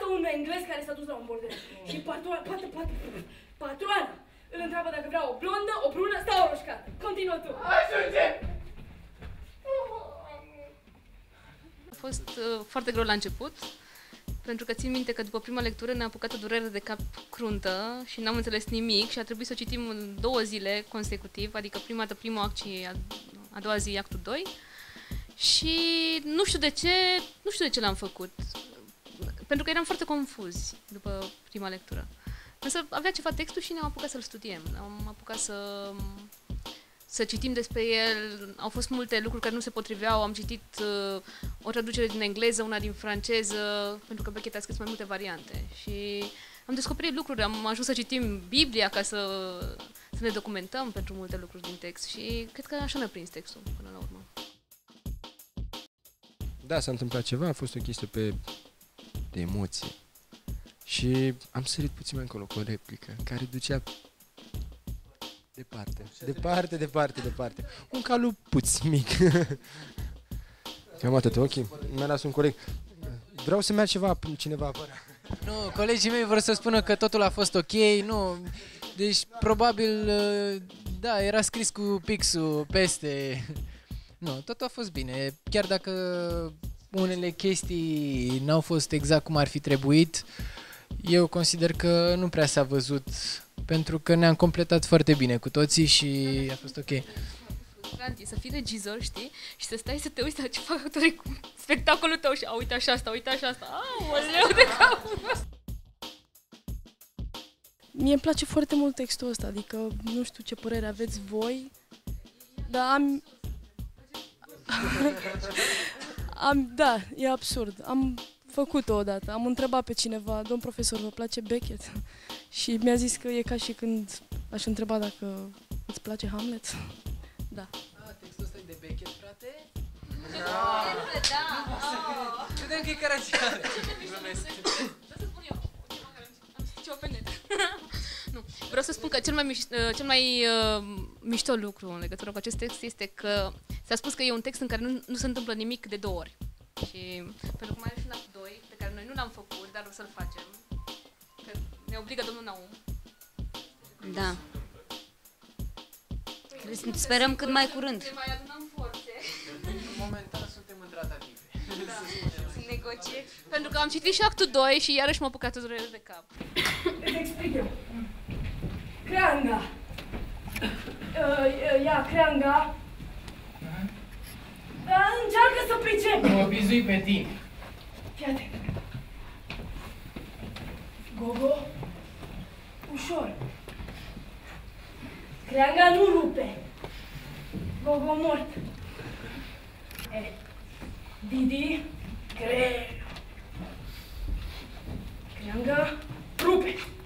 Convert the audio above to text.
arată un englez care s-a dus la un bordel. Și patroana îl întreabă dacă vrea o blondă, o brună sau o roșcată. Continuă tu. Ajunge! A fost foarte greu la început, pentru că țin minte că după prima lectură ne-a apucat o durere de cap cruntă și n-am înțeles nimic și a trebuit să o citim în 2 zile consecutiv, adică prima dată primul act și a doua zi actul 2. Și nu știu de ce l-am făcut, pentru că eram foarte confuzi după prima lectură. Însă avea ceva textul și ne-am apucat să-l studiem, am apucat să citim despre el. Au fost multe lucruri care nu se potriveau, am citit o traducere din engleză, una din franceză, pentru că Beckett a scris mai multe variante. Și am descoperit lucruri, am ajuns să citim Biblia ca să ne documentăm pentru multe lucruri din text și cred că așa ne-a prins textul până la urmă. Da, s-a întâmplat ceva, a fost o chestie de emoție. Și am sărit puțin mai încolo cu o replică care ducea departe. Un calupuț mic. Cam atât, ok. Mi-a las un coleg. Vreau să merg cineva apăra. Nu, colegii mei vor să spună că totul a fost ok, nu. Deci, probabil, da, era scris cu pixul peste. Nu, totul a fost bine. Chiar dacă unele chestii n-au fost exact cum ar fi trebuit, eu consider că nu prea s-a văzut, pentru că ne-am completat foarte bine cu toții și a fost ok. Să fii regizor, știi? Și să stai să te uiți la ce fac actorii cu spectacolul tău și uite așa asta, uite așa asta. Aoleu de capul meu! Mie îmi place foarte mult textul ăsta, adică nu știu ce părere aveți voi, dar da, e absurd. Am făcut-o odată, am întrebat pe cineva, domn profesor, vă place Beckett? Și mi-a zis că e ca și când aș întreba dacă îți place Hamlet. Da. Textul ăsta e de Beckett, frate? Da! Credeam că e Caragiale. Nu, vreau să spun că cel mai mișto lucru în legătură cu acest text este că s-a spus că e un text în care nu se întâmplă nimic de 2 ori. Și pentru că mai are și un act 2, pe care noi nu l-am făcut, dar o să-l facem, că ne obligă domnul Naum. Da. Sperăm cât mai curând. Ne mai adunăm forțe. Momentan suntem în tratative. Da. Sunt negocieri. Pentru că am citit și actul 2 și iarăși m-a apucat o durere de cap. Îți explic eu. Creanga. Ia, creanga. Încearcă să pricep. Mă bizui pe tine. Fii atent. Gogo. Ușor. Creanga nu rupe. Gogo mort. Didi. Creanga rupe.